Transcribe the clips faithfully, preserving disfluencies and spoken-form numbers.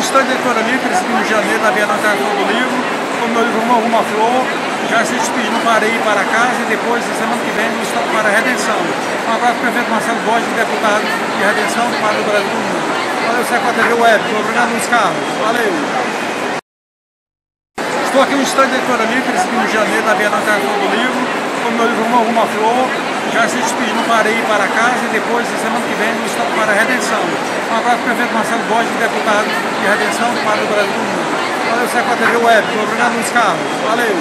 stand de editora livre, recebi no janeiro da Bienal Internacional do Livro, com o meu livro Uma Uma Flor, já se despedindo para ir para casa e depois, na semana que vem, no estado para a Redenção. Um abraço para o prefeito Marcelo Borges, deputado de Redenção para o Brasil do Mundo. Valeu, C quatro T V Web, obrigado Luiz Carlos, valeu! Estou aqui no stand de editora livre, recebi no janeiro da Bienal Internacional do Livro, com o meu livro Uma Uma Flor, já se despedindo para ir para casa e depois, na semana que vem, no estado para a Redenção. Um abraço para o prefeito Marcelo Borges, deputado de Redenção para o Brasil do Mundo. Valeu, C quatro T V Web, obrigado Luiz Carlos, valeu!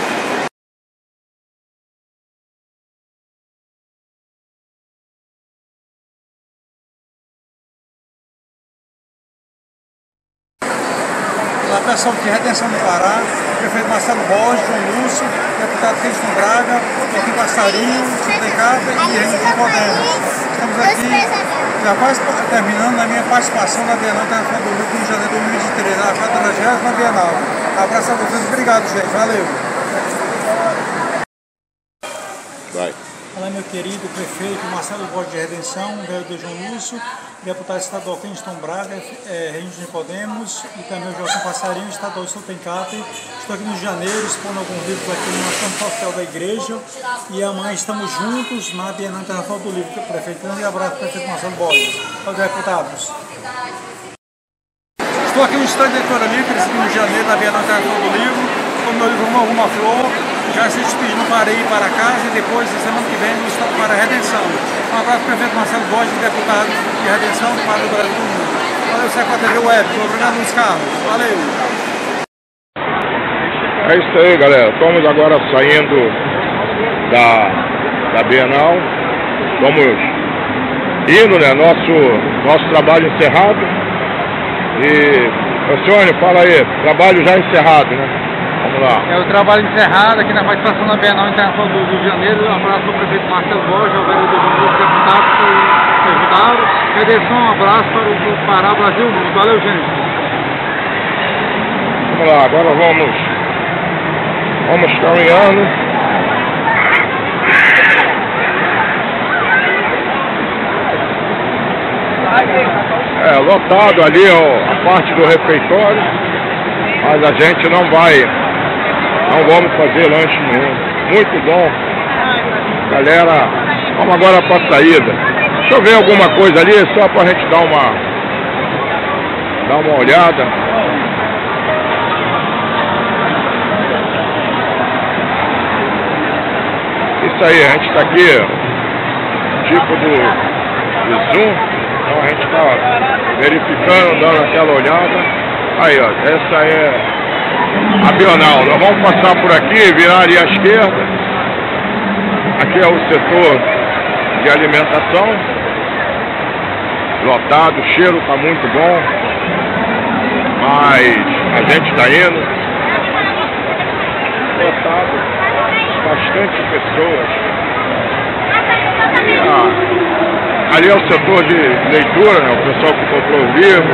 A pessoal de Redenção do Pará, prefeito Marcelo Borges, João Lúcio, deputado Kenton Braga, Joaquim Passarinho, Chutecata e Henrique Podemos. Estamos aqui, já quase terminando a minha participação na Bienal Internacional do Livro em janeiro de dois mil e vinte e três, a quadragésima Bienal. Abraço a vocês, obrigado, gente, valeu. Vai. Olá, meu querido prefeito Marcelo Borges de Redenção, vereador João Lúcio, deputado estadual Kenton Braga, é, Henrique Podemos e também o Joaquim Passarinho, estadual Chutecata. Estou aqui no janeiro expondo alguns livros aqui no Campo Social da Igreja e amanhã estamos juntos na Bienal Internacional do Livro. Prefeito, um grande abraço, prefeito Marcelo Borges. Aos deputados. Estou aqui no stand de editora livre, recebi no janeiro da Bienal Internacional do Livro, com o meu livro Uma Uma Flor, já se despedindo para ir para casa e depois, na semana que vem, no estado para a Redenção. Um abraço para o prefeito Marcelo Borges, deputado de Redenção para o Brasil do Mundo. Valeu, C quatro T V Web, obrigado Luiz Carlos, valeu! É isso aí, galera. Estamos agora saindo da, da Bienal. Estamos indo, né? Nosso, nosso trabalho encerrado. E, Alcione, fala aí, trabalho já encerrado, né? Vamos lá. É o trabalho encerrado aqui na participação na Bienal Internacional do Rio de Janeiro. Um abraço para o prefeito Marcelo Borges, ao vereador João Lúcio, deputado que ajudaram. Redenção, um abraço para o Pará, Brasil, Mundo. Valeu, gente. Vamos lá, agora vamos, vamos caminhando. É, lotado ali ó, a parte do refeitório, mas a gente não vai, não vamos fazer lanche nenhum. Muito bom. Galera, vamos agora para a saída. Deixa eu ver alguma coisa ali, só para a gente dar uma, dar uma olhada. Isso aí, a gente está aqui, tipo do, do Zoom. Então a gente está verificando, dando aquela olhada. Aí, ó, essa é a Bienal. Nós vamos passar por aqui, virar ali à esquerda. Aqui é o setor de alimentação. Lotado, o cheiro está muito bom. Mas a gente está indo. Lotado, bastante pessoas. E a... Ali é o setor de leitura, né? O pessoal que comprou o livro.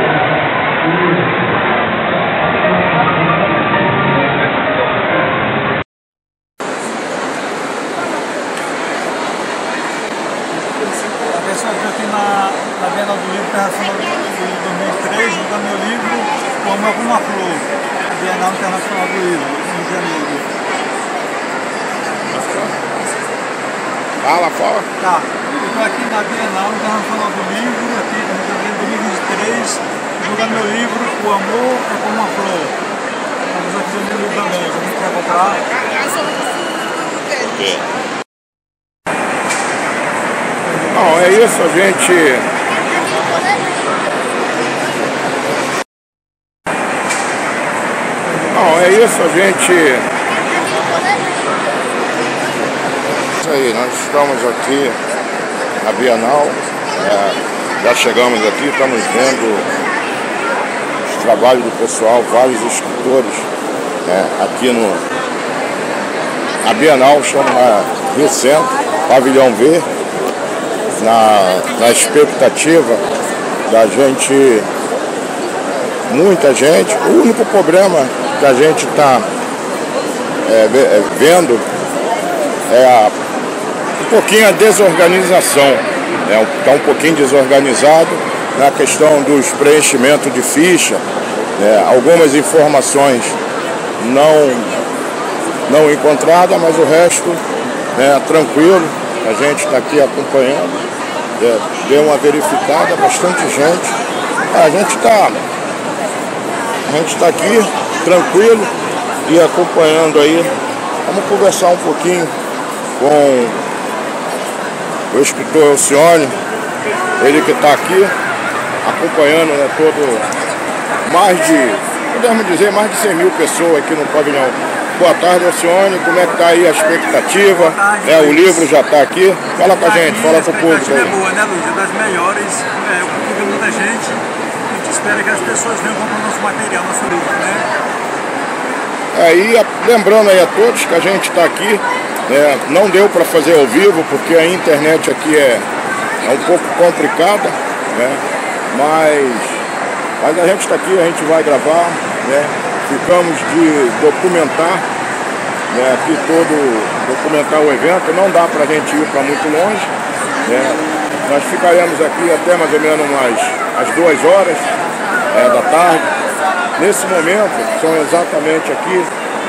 A pessoa que aqui na, na Bienal do Livro Internacional de dois mil e três, jogando meu livro Uma Uma Flor, a Bienal Internacional do Livro, em janeiro. Fala, fala. Tá. Estou aqui na Bienal Internacional do Livro, aqui em dois mil e vinte e três, jogando meu livro O Amor é Como uma Flor. Estamos aqui no livro também, a gente quer comprar. Não, é isso, a gente... Não, é isso, a gente... Isso aí, nós estamos aqui na Bienal, é, já chegamos aqui, estamos vendo os trabalhos do pessoal, vários escritores é, aqui no a Bienal, chama Rio Centro, Pavilhão Verde, na, na expectativa da gente, muita gente. O único problema que a gente está é, vendo é a um pouquinho a desorganização, está né? um pouquinho desorganizado na questão dos preenchimentos de ficha, É, algumas informações não, não encontradas, mas o resto é tranquilo. A gente está aqui acompanhando, é, deu uma verificada, bastante gente. A gente está a gente está aqui tranquilo e acompanhando aí. Vamos conversar um pouquinho com o escritor Alcione, ele que está aqui acompanhando, né, todo, mais de, podemos dizer, mais de cem mil pessoas aqui no pavilhão. Boa tarde, Alcione, como é que está aí a expectativa? Tarde, é, o livro já está aqui, fala com a gente, fala com o público aí. A expectativa é boa, né, Luiz? É das melhores, é, o público é muita gente, a gente espera que as pessoas venham comprar nosso material, nosso livro, né? Aí, lembrando aí a todos que a gente está aqui, é, não deu para fazer ao vivo, porque a internet aqui é, é um pouco complicada, né? Mas, mas a gente está aqui, a gente vai gravar, né? Ficamos de documentar, né, aqui todo, documentar o evento, não dá para a gente ir para muito longe, né? Nós ficaremos aqui até mais ou menos umas as duas horas é, da tarde. Nesse momento, são exatamente aqui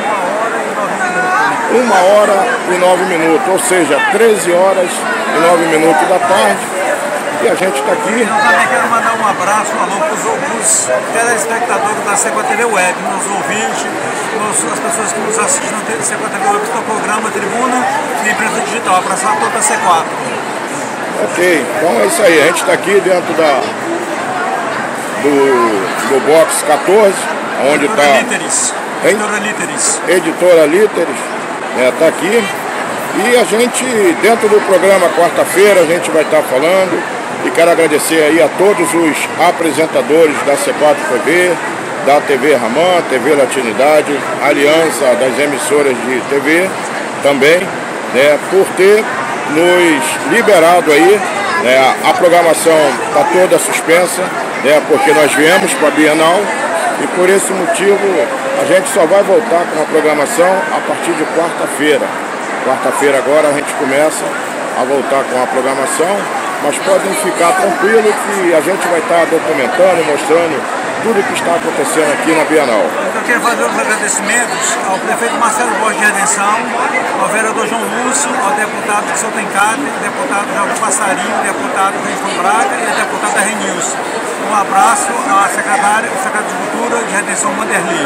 uma hora e nove minutos, ou seja, treze horas e nove minutos da tarde. E a gente está aqui. Eu também quero mandar um abraço, um alô para os telespectadores da C quatro T V Web, nos ouvintes, nos, as pessoas que nos assistem na C quatro T V Web, no programa Tribuna e Imprensa Digital. Abraço a toda a C quatro. Ok, então é isso aí. A gente está aqui dentro da, do, do box quatorze, onde está. Editora Líteres. Editora Líteres, está aqui. E a gente, dentro do programa quarta-feira, a gente vai estar tá falando. E quero agradecer aí a todos os apresentadores da C quatro T V, da T V Ramã, T V Latinidade, Aliança das emissoras de T V também, né, por ter nos liberado aí, né, a programação está toda suspensa, né, porque nós viemos para a Bienal e por esse motivo a gente só vai voltar com a programação a partir de quarta-feira. Quarta-feira agora a gente começa a voltar com a programação, mas podem ficar tranquilos que a gente vai estar documentando, mostrando tudo o que está acontecendo aqui na Bienal. Eu quero fazer os agradecimentos ao prefeito Marcelo Borges de Redenção, ao vereador João Lúcio, ao deputado de Souto Encate, deputado João Passarinho, deputado Winston Braga e deputado da ReNews. Um abraço à secretária, ao secretário de Cultura de Redenção Manderli.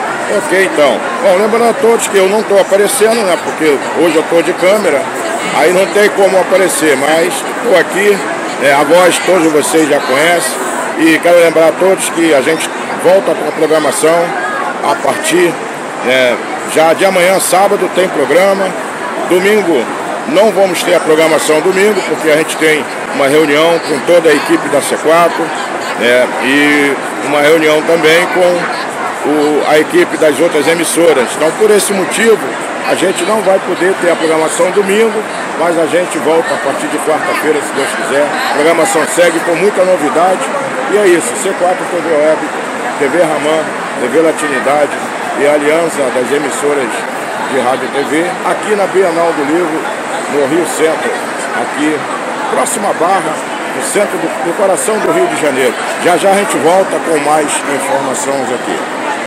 Ok, então. Bom, lembrando a todos que eu não estou aparecendo, né? Porque hoje eu estou de câmera, aí não tem como aparecer, mas estou aqui, é, a voz todos vocês já conhecem. E quero lembrar a todos que a gente volta com a programação a partir é, já de amanhã, sábado, tem programa. Domingo não vamos ter a programação domingo, porque a gente tem uma reunião com toda a equipe da C quatro, é, e uma reunião também com O, a equipe das outras emissoras. Então, por esse motivo, a gente não vai poder ter a programação domingo, mas a gente volta a partir de quarta-feira, se Deus quiser. A programação segue com muita novidade. E é isso, C quatro T V Web, T V Ramã, T V Latinidade e a Aliança das emissoras de rádio e T V, aqui na Bienal do Livro, no Rio Centro, aqui próximo à Barra, no centro do, do coração do Rio de Janeiro. Já já a gente volta com mais informações aqui.